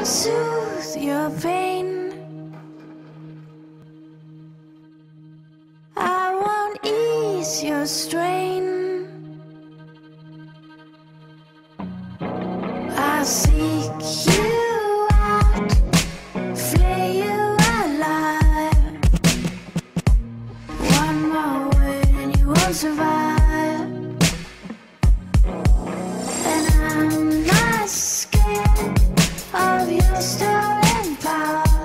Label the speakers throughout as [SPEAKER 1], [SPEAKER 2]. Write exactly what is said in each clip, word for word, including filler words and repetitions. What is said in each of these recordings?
[SPEAKER 1] I'll soothe your pain. I won't ease your strain. I'll seek you out, flay you alive. One more word and you won't survive. And I'm not scared of your stolen power.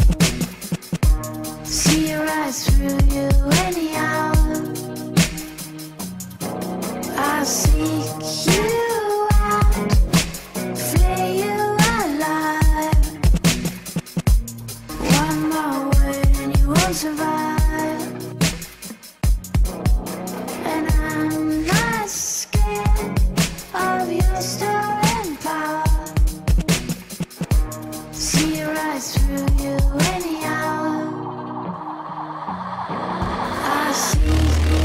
[SPEAKER 1] See your eyes through you anyhow. I'll seek you out, flay you alive. One more word and you won't survive. And I'm not scared of your stolen power. See your eyes through you anyhow. I see.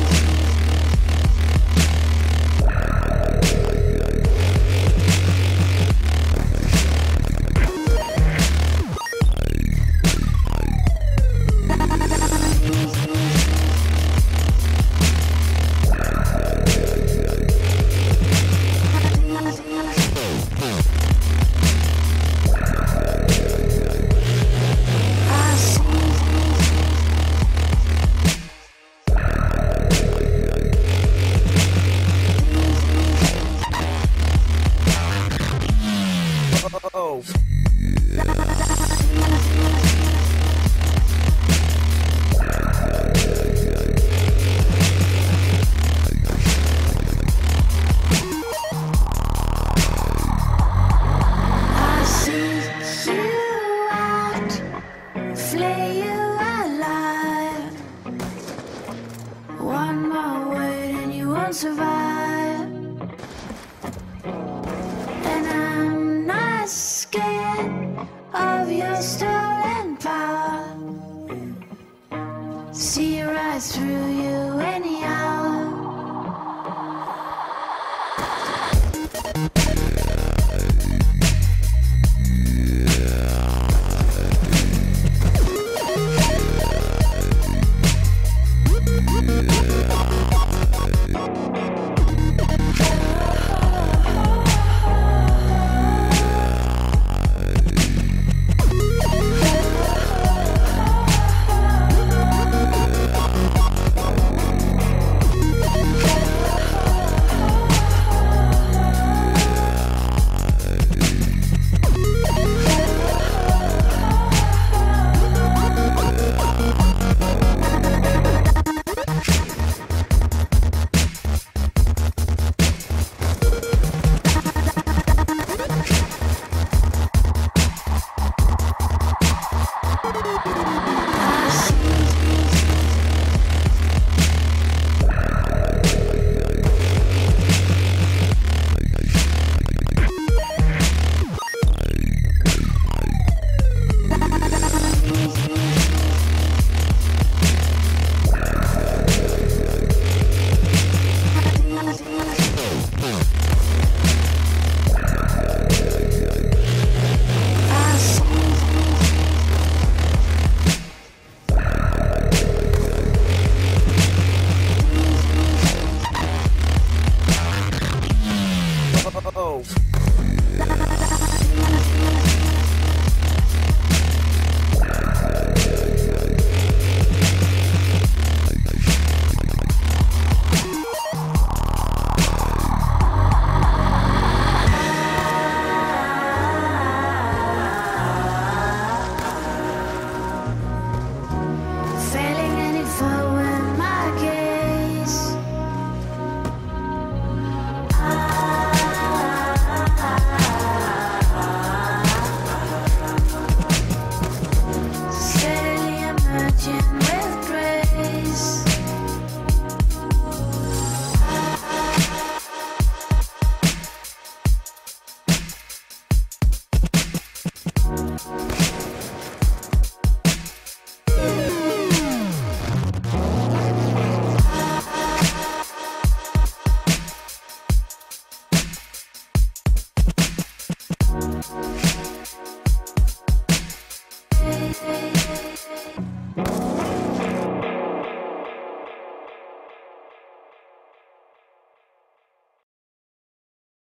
[SPEAKER 2] Oh.
[SPEAKER 1] I'll seek you out, flay you alive. One more word and you won't survive. And I'm not scared of your stolen power. See your eyes through you anyhow.
[SPEAKER 2] Oh.
[SPEAKER 1] Failing any foe in my case. Steadily emerging with grace. We'll be right back.